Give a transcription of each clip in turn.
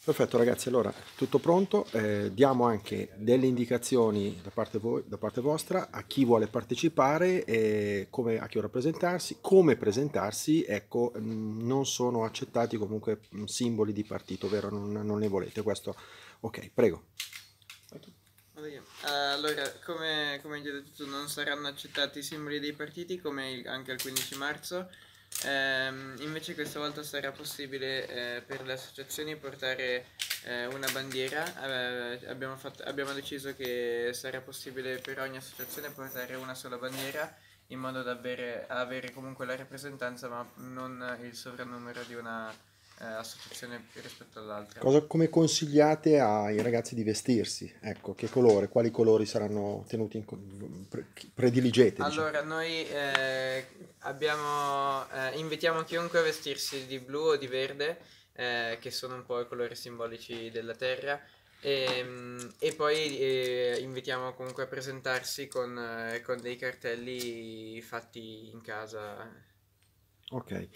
Perfetto ragazzi, allora tutto pronto, diamo anche delle indicazioni da parte vostra a chi vuole partecipare, a che ora presentarsi, come presentarsi, ecco, non sono accettati comunque simboli di partito, vero? Non ne volete, questo, ok, prego. Vado io. Allora, come già detto tu, non saranno accettati i simboli dei partiti come anche il 15 marzo. Invece questa volta sarà possibile per le associazioni portare una bandiera. Abbiamo deciso che sarà possibile per ogni associazione portare una sola bandiera in modo da avere comunque la rappresentanza ma non il sovrannumero di una associazione rispetto all'altra. Come consigliate ai ragazzi di vestirsi? Ecco, che colore, quali colori saranno prediligete, diciamo? Allora, noi invitiamo chiunque a vestirsi di blu o di verde, che sono un po' i colori simbolici della terra, e poi invitiamo comunque a presentarsi con dei cartelli fatti in casa. Ok,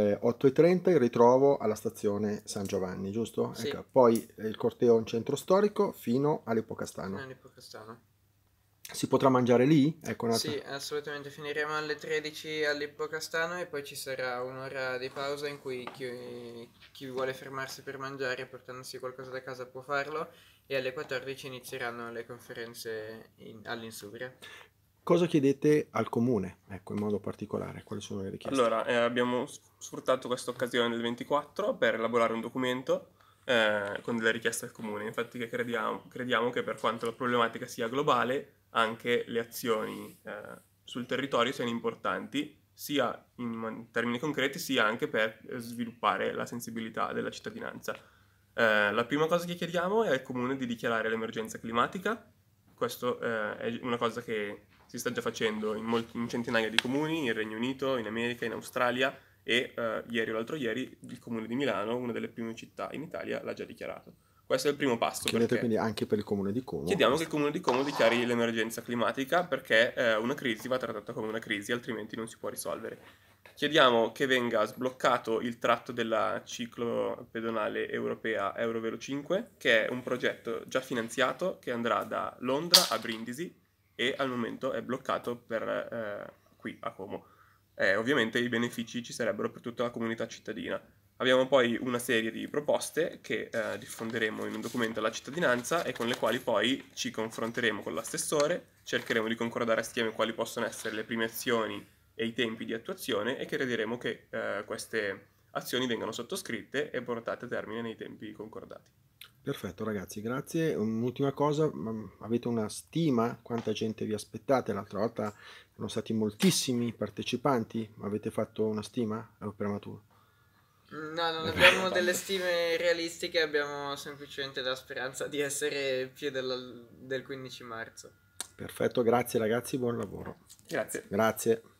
8:30 il ritrovo alla stazione San Giovanni, giusto? Sì, Ecco, poi il corteo in centro storico fino fino all'Ippocastano. all'Ippocastano. Si potrà mangiare lì? Ecco, Sì, assolutamente, finiremo alle 13 all'Ippocastano e poi ci sarà un'ora di pausa in cui chi vuole fermarsi per mangiare portandosi qualcosa da casa può farlo e alle 14 inizieranno le conferenze all'Insubria. cosa chiedete al comune? Ecco, in modo particolare, quali sono le richieste? Allora, abbiamo sfruttato questa occasione del 24 per elaborare un documento con delle richieste al comune. Infatti che crediamo che per quanto la problematica sia globale, anche le azioni sul territorio siano importanti, sia in termini concreti, sia anche per sviluppare la sensibilità della cittadinanza. La prima cosa che chiediamo è al comune di dichiarare l'emergenza climatica. Questo è una cosa che si sta già facendo in centinaia di comuni, in Regno Unito, in America, in Australia e ieri o l'altro ieri il comune di Milano, una delle prime città in Italia, l'ha già dichiarato. Questo è il primo passo Chiedete perché quindi anche per il comune di Como chiediamo che il comune di Como dichiari l'emergenza climatica perché una crisi va trattata come una crisi, altrimenti non si può risolvere. Chiediamo che venga sbloccato il tratto della ciclopedonale europea Eurovelo 5, che è un progetto già finanziato che andrà da Londra a Brindisi e al momento è bloccato qui a Como. Ovviamente i benefici ci sarebbero per tutta la comunità cittadina. Abbiamo poi una serie di proposte che diffonderemo in un documento alla cittadinanza e con le quali poi ci confronteremo con l'assessore, cercheremo di concordare assieme quali possono essere le prime azioni e i tempi di attuazione e crederemo che queste azioni vengano sottoscritte e portate a termine nei tempi concordati. Perfetto ragazzi, grazie. Un'ultima cosa, avete una stima? Quanta gente vi aspettate? L'altra volta erano stati moltissimi partecipanti, avete fatto una stima? È prematuro. No, non abbiamo delle stime realistiche, abbiamo semplicemente la speranza di essere più del 15 marzo. Perfetto, grazie ragazzi, buon lavoro. Grazie. Grazie.